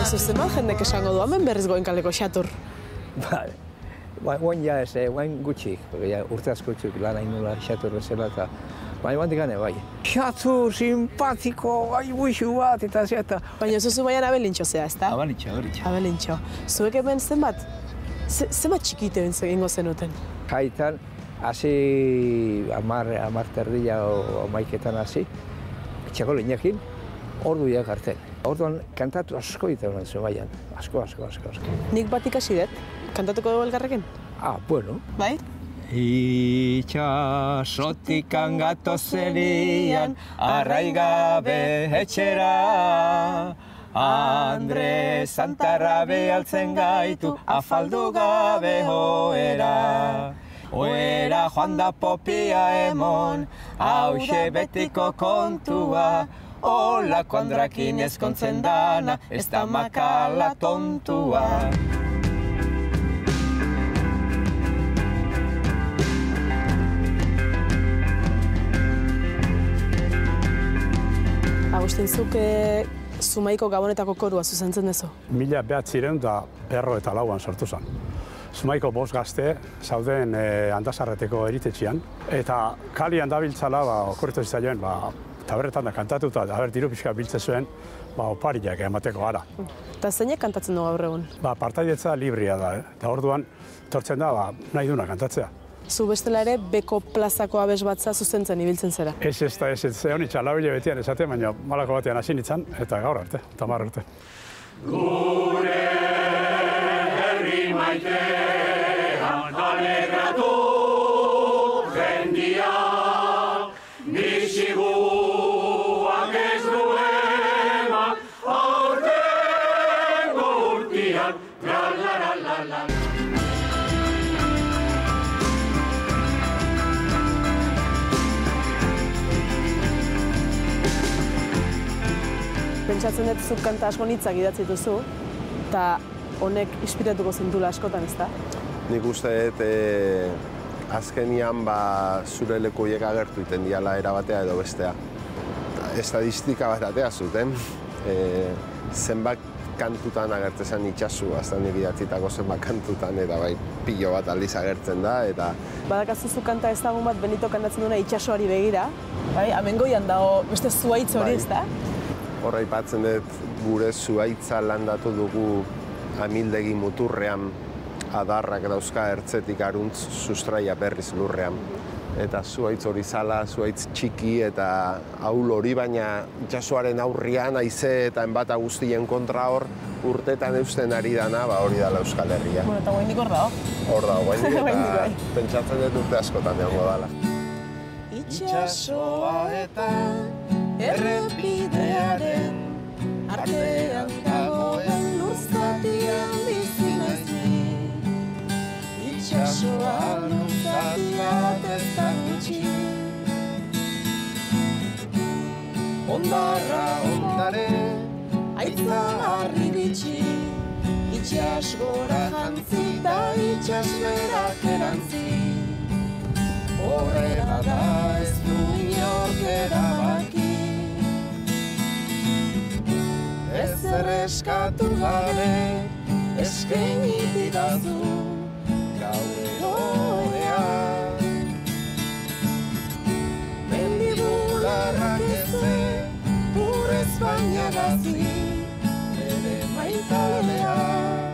Zuzeman jendek esango du, hemen berriz Goenkaleko xatur. Guain ja ez, guain gutxik, urte asko txuk lan hain nula xatur bezala eta baina bandik gane, bai. Xatur, simpatiko, bai buixu bat eta zeta. Baina zuzu baian abelintxo zea, ezta? Abelintxo. Abelintxo. Zuek hemen zenbat txikite egingo zenuten? Jaitan, hasi amar terdila o maiketan hasi, txako linekin, ordu jakartzen. Orduan kantatu asko iten honen zuen asko. Nik bat ikasi dut, kantatuko dugu elkarrekin? Bueno. Bai? Itxasotikan gatozenian, arraigabe etxera. Andre Santarra behaltzen gaitu, afaldu gabe joera. Oera joan da popia emon, hauxe betiko kontua. Olako andrakin ezkontzen dana, ez da makala tontua. Agustin, zuk Zumaiko Gabonetako korua zuzentzen duzu? 1994 sortu zen. Zumaiko 5 gazte zauden Andasarreteko eritetxean. Eta kalian dabiltzala, okurritu zitzaioen, taberretan da kantatuta, diru pixka biltze zuen, opariak emateko gara. Eta zeinek kantatzen du gaur egun? Partaidetza libria da, eta orduan tortzen da, nahi duna kantatzea. Zu bestela ere, Beko plazako abes batza zuzentzen ibiltzen zera? Ez, honitza, labile betian esaten, baina malako batean hasi nintzen, eta gaur arte, 10 urte. Gure herri maitean alegratu jendia, biziguak ez duema, aurtengo urtian, la. Pentsatzen dut zuk kanta asko nitzak idatzi duzu, eta honek inspiratuko zintula askotan, ezta? Nik uste dut azkenian zure lekuiek agertu iten diala erabatea edo bestea. Estadistika bat atea zuten, zenbat kantutan agertzen itxasu, azta nik idatzitako zenbat kantutan, eta bai pilo bat aldiz agertzen da, eta... Badakazu zu kanta ezagun bat Benito kantatzen duena itxasoari begira, bai, amengoian dago beste zuaitz hori, ezta? Horra ipatzen dut gure zuaitza landatu dugu amildegi muturrean, adarrak dauzka ertzetik aruntz sustraia berriz lurrean. Eta zuaitz hori zala, zuaitz txiki eta ahul hori, baina itxasoaren aurrian, haize eta enbata guztien kontra hor, urtetan eusten ari dana, hori dala Euskal Herria. Bueno, eta goindik hor dago? Hor dago, goindik, eta pentsatzen dut urte askotan egongo dala. Itxasoa eta errepidearen artean dagoen lurzatian bizi naiz. Itxasoa luzatiat ez da gutxi, ondarra ondare, aitza harri bitxi, itxas gora jantzi da itxas berak erantzi. Horrela da ez du inork erabaki, ezer eskatu gabe eskaini didazu gaueroean. Mendibularrak eze, ur Espainiarazi, ere maitalea.